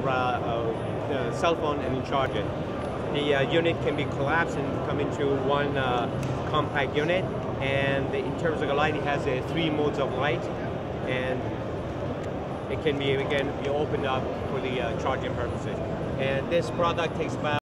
the cell phone and charge it. The unit can be collapsed and come into one compact unit. And in terms of the light, it has 3 modes of light, and it can be, again, be opened up for the charging purposes. And this product takes about